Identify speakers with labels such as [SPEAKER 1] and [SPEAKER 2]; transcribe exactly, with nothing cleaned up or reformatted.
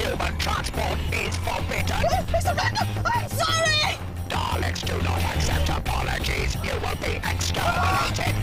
[SPEAKER 1] Human transport is forbidden.
[SPEAKER 2] Oh, Mister Randall, I'm sorry!
[SPEAKER 1] Daleks do not accept apologies. You will be exterminated.